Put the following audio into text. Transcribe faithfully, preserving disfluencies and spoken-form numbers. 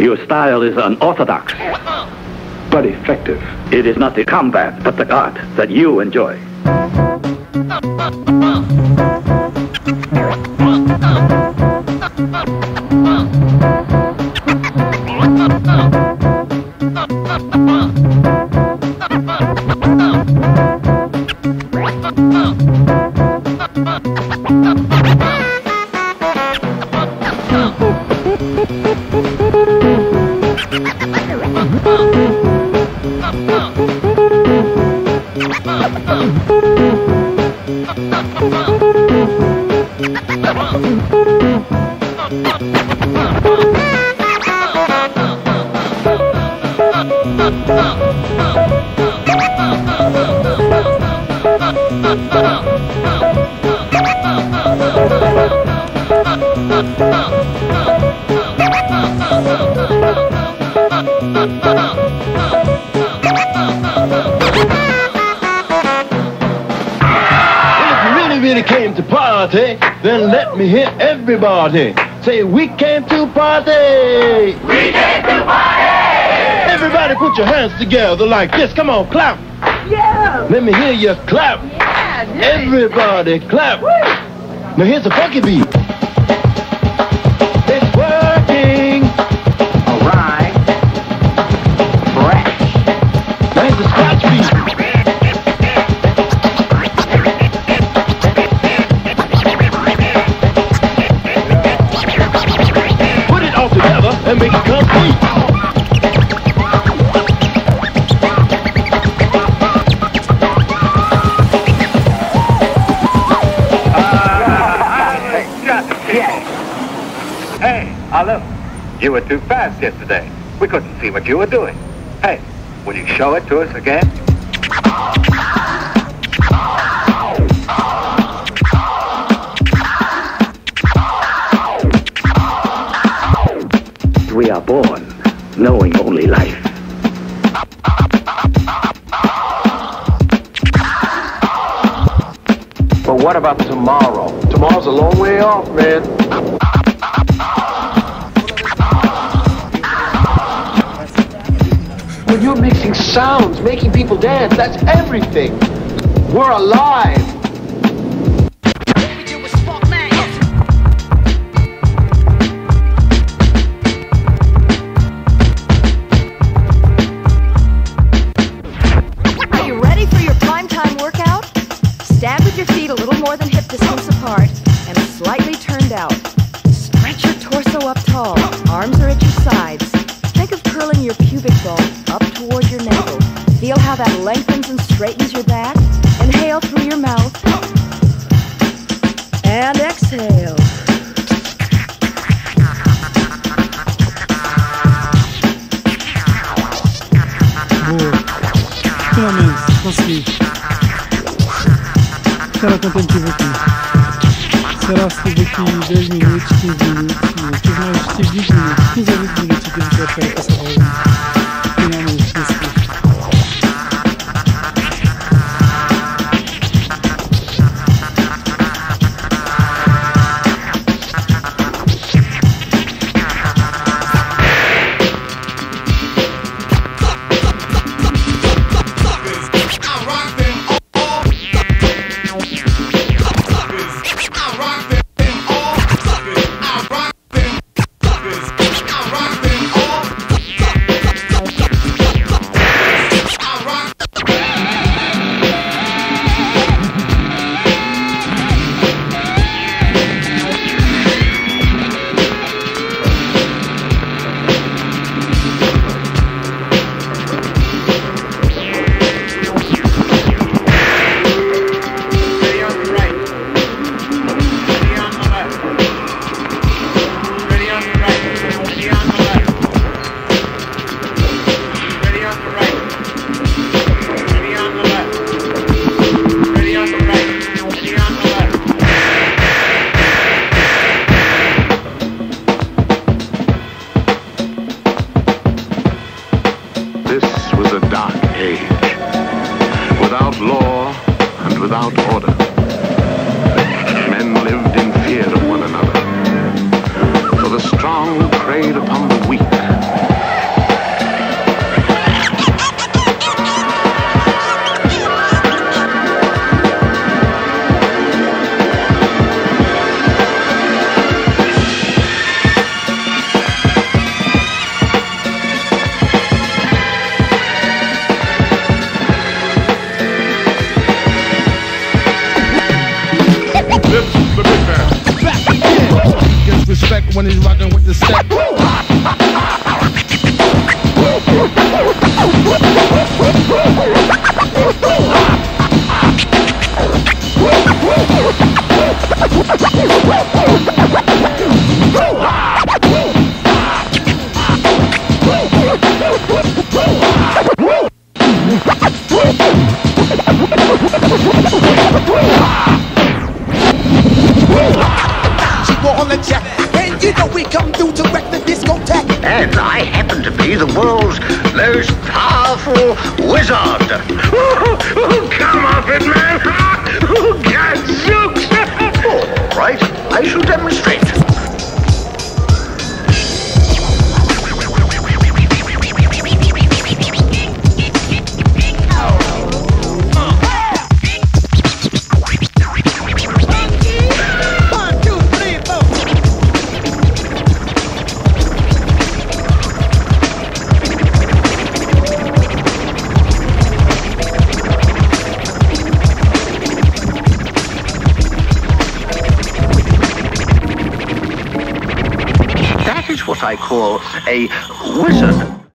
Your style is unorthodox, but effective. It is not the combat, but the art that you enjoy. Came to party, then let me hear everybody say, we came to party. We came to party. Everybody put your hands together like this. Come on, clap. Yeah. Let me hear you clap. Yeah. Everybody clap. Woo. Now here's a funky beat. It's working. All right. Fresh. Now here's the scratch beat. And make it complete. Hey, Olive, you were too fast yesterday. We couldn't see what you were doing. Hey, will you show it to us again? We are born knowing only life. But what about tomorrow? Tomorrow's a long way off, man. When you're mixing sounds, making people dance, that's everything. We're alive. Stand with your feet a little more than hip distance apart and slightly turned out. Stretch your torso up tall. Arms are at your sides. Think of curling your pubic bone up toward your navel. Feel how that lengthens and straightens your back. Inhale through your mouth. And exhale. Boa. Finalmente, consegui. Será contentivo aqui. Será se teve aqui dez minutos, quinze minutos, não, tive mais, tive vinte minutos, quinze a vinte minutos aqui de espera para essa pausa. Finalmente, consegui. law and without order. Men lived in fear of one another. For the strong preyed upon the weak, when he's rocking with the step. On the jack, and you know we come through to wreck the discotheque. And I happen to be the world's most powerful wizard. Come off it, man! Gadzooks! All right, I shall demonstrate. That is what I call a wizard.